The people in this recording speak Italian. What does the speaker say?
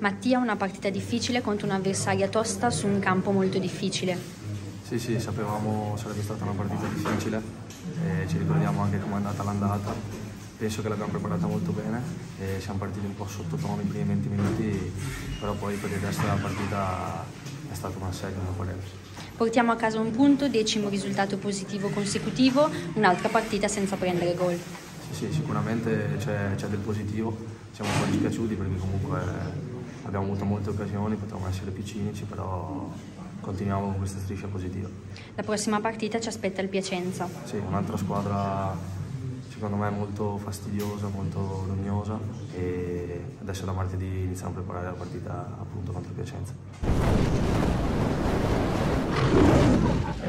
Mattia, una partita difficile contro un'avversaria tosta su un campo molto difficile. Sì, sapevamo sarebbe stata una partita difficile e ci ricordiamo anche come è andata l'andata. Penso che l'abbiamo preparata molto bene e siamo partiti un po' sottotono i primi 20 minuti, però poi per il resto della partita è stato un assedio, a mio parere. Portiamo a casa un punto, 10° risultato positivo consecutivo, un'altra partita senza prendere gol. Sì, sicuramente c'è del positivo, siamo un po' dispiaciuti perché comunque abbiamo avuto molte occasioni, potevamo essere più cinici, però continuiamo con questa striscia positiva. La prossima partita ci aspetta il Piacenza. Sì, un'altra squadra secondo me molto fastidiosa, molto rognosa, e adesso da martedì iniziamo a preparare la partita appunto contro il Piacenza.